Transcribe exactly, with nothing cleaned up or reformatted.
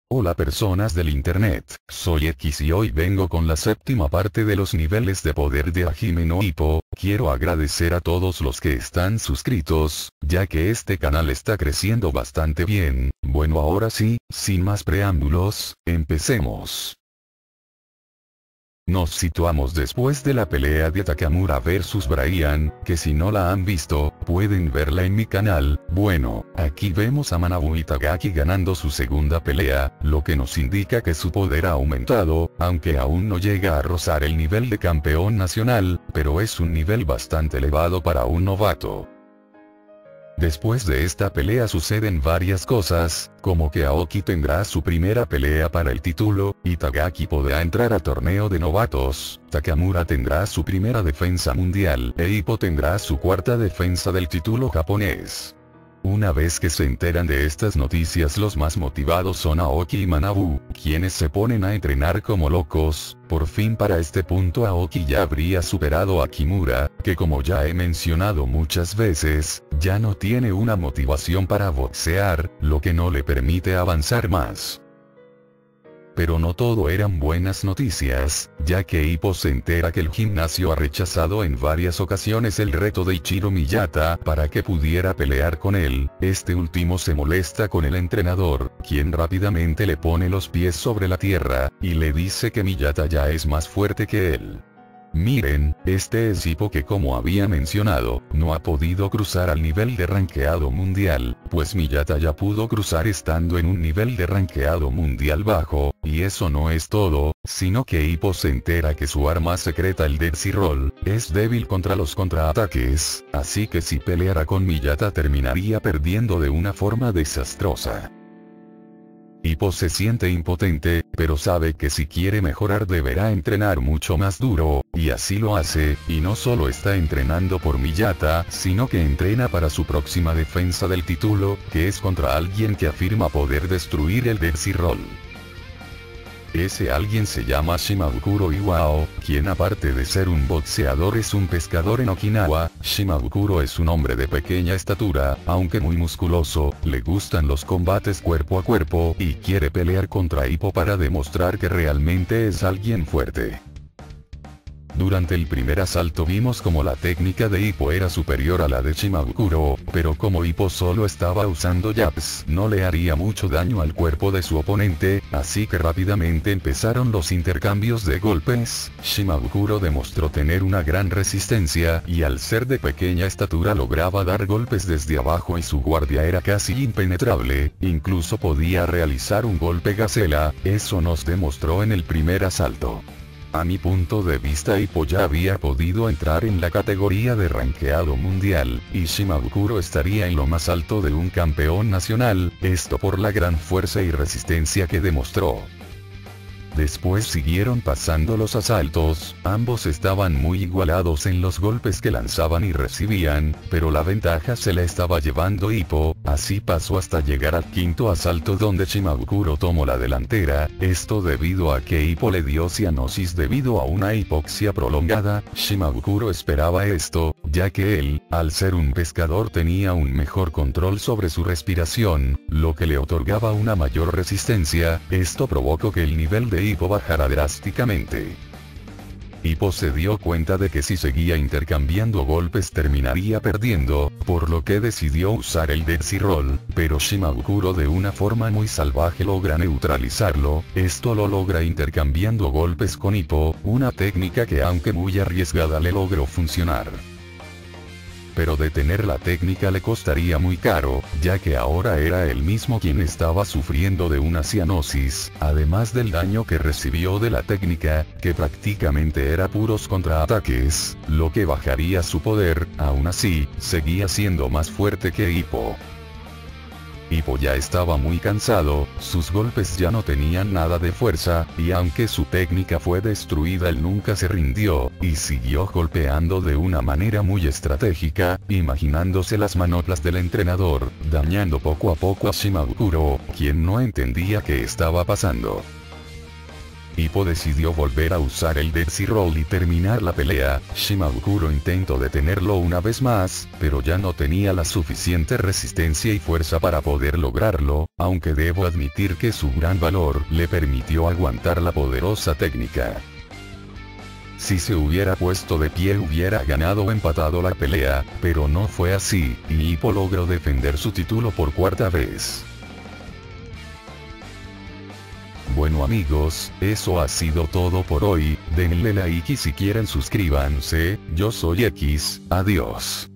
Hola personas del internet, soy X y hoy vengo con la séptima parte de los niveles de poder de Hajime no Ippo. Quiero agradecer a todos los que están suscritos, ya que este canal está creciendo bastante bien. Bueno, ahora sí, sin más preámbulos, empecemos. Nos situamos después de la pelea de Takamura versus Brian, que si no la han visto, pueden verla en mi canal. Bueno, aquí vemos a Manabu Itagaki ganando su segunda pelea, lo que nos indica que su poder ha aumentado, aunque aún no llega a rozar el nivel de campeón nacional, pero es un nivel bastante elevado para un novato. Después de esta pelea suceden varias cosas, como que Aoki tendrá su primera pelea para el título, Itagaki podrá entrar a torneo de novatos, Takamura tendrá su primera defensa mundial e Ippo tendrá su cuarta defensa del título japonés. Una vez que se enteran de estas noticias, los más motivados son Aoki y Manabu, quienes se ponen a entrenar como locos. Por fin para este punto Aoki ya habría superado a Kimura, que como ya he mencionado muchas veces, ya no tiene una motivación para boxear, lo que no le permite avanzar más. Pero no todo eran buenas noticias, ya que Ippo se entera que el gimnasio ha rechazado en varias ocasiones el reto de Ichiro Miyata para que pudiera pelear con él. Este último se molesta con el entrenador, quien rápidamente le pone los pies sobre la tierra, y le dice que Miyata ya es más fuerte que él. Miren, este es Ippo que, como había mencionado, no ha podido cruzar al nivel de rankeado mundial, pues Miyata ya pudo cruzar estando en un nivel de rankeado mundial bajo, y eso no es todo, sino que Ippo se entera que su arma secreta, el Death Roll, es débil contra los contraataques, así que si peleara con Miyata terminaría perdiendo de una forma desastrosa. Ippo se siente impotente, pero sabe que si quiere mejorar deberá entrenar mucho más duro, y así lo hace, y no solo está entrenando por Miyata, sino que entrena para su próxima defensa del título, que es contra alguien que afirma poder destruir el Death Roll. Ese alguien se llama Shimabukuro Iwao, quien aparte de ser un boxeador es un pescador en Okinawa. Shimabukuro es un hombre de pequeña estatura, aunque muy musculoso, le gustan los combates cuerpo a cuerpo, y quiere pelear contra Ippo para demostrar que realmente es alguien fuerte. Durante el primer asalto vimos como la técnica de Ippo era superior a la de Shimabukuro, pero como Ippo solo estaba usando jabs, no le haría mucho daño al cuerpo de su oponente, así que rápidamente empezaron los intercambios de golpes. Shimabukuro demostró tener una gran resistencia, y al ser de pequeña estatura lograba dar golpes desde abajo y su guardia era casi impenetrable, incluso podía realizar un golpe gacela. Eso nos demostró en el primer asalto. A mi punto de vista, Ippo ya había podido entrar en la categoría de rankeado mundial, y Shimabukuro estaría en lo más alto de un campeón nacional, esto por la gran fuerza y resistencia que demostró. Después siguieron pasando los asaltos, ambos estaban muy igualados en los golpes que lanzaban y recibían, pero la ventaja se la estaba llevando Ippo. Así pasó hasta llegar al quinto asalto donde Shimabukuro tomó la delantera, esto debido a que Ippo le dio cianosis debido a una hipoxia prolongada. Shimabukuro esperaba esto, ya que él, al ser un pescador, tenía un mejor control sobre su respiración, lo que le otorgaba una mayor resistencia. Esto provocó que el nivel de Ippo bajara drásticamente. Ippo se dio cuenta de que si seguía intercambiando golpes terminaría perdiendo, por lo que decidió usar el Death Roll, pero Shimabukuro de una forma muy salvaje logra neutralizarlo. Esto lo logra intercambiando golpes con Ippo, una técnica que aunque muy arriesgada le logró funcionar. Pero detener la técnica le costaría muy caro, ya que ahora era él mismo quien estaba sufriendo de una cianosis, además del daño que recibió de la técnica, que prácticamente era puros contraataques, lo que bajaría su poder. Aún así, seguía siendo más fuerte que Ippo. Ippo ya estaba muy cansado, sus golpes ya no tenían nada de fuerza, y aunque su técnica fue destruida él nunca se rindió, y siguió golpeando de una manera muy estratégica, imaginándose las manoplas del entrenador, dañando poco a poco a Shimabukuro, quien no entendía qué estaba pasando. Hippo decidió volver a usar el Death Roll y terminar la pelea. Shimabukuro intentó detenerlo una vez más, pero ya no tenía la suficiente resistencia y fuerza para poder lograrlo, aunque debo admitir que su gran valor le permitió aguantar la poderosa técnica. Si se hubiera puesto de pie hubiera ganado o empatado la pelea, pero no fue así, y Hippo logró defender su título por cuarta vez. Bueno amigos, eso ha sido todo por hoy, denle like y si quieren suscríbanse, yo soy X, adiós.